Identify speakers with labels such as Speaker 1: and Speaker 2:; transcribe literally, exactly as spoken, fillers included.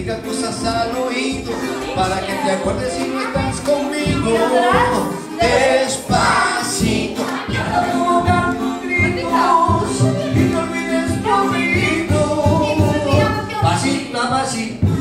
Speaker 1: diga cosas al oído, para que te acuerdes si no estás conmigo. Despacito, quiero provocar tus gritos y no olvides tu oído. Pasito a pasito.